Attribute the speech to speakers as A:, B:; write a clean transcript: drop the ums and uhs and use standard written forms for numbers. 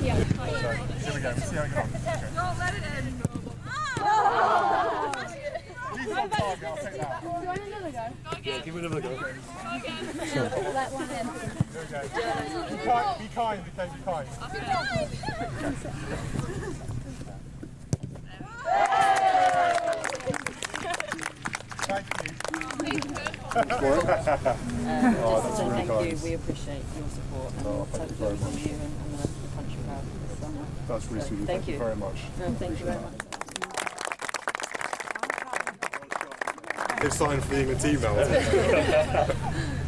A: Here we go.
B: Let's see how we go.
C: Don't let it in.
B: Leave it on target, I'll take that.
A: Do you want another go?
D: Yeah, give it another go.
A: Let one in.
B: There we go. Be kind, okay, be kind. Thank you.
E: Oh, that's really kind.
F: We appreciate your support and
E: thank you very much.
F: you and the rest of the country about this summer.
E: That's really sweet. Thank you very much.
F: No, thank you very much.
E: They've signed for the England team now.